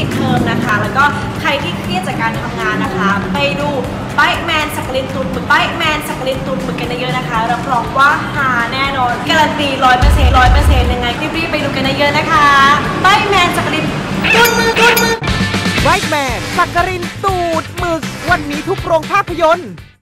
ปิดเทอมนะคะแล้วก็ใครที่เครียดจากการทำงานนะคะไปดูไบแมนสักลินตุนไบแมนสักลินตุนกันเยอะๆนะคะรับรองว่าหาแน่นอนการันตี100%ยังไงรีบๆไปดูกันเยอะๆนะคะไบแมนสักลินตุนมือไบรท์แมนสักกรินตูดหมึกวันนี้ทุกโรงภาพยนตร์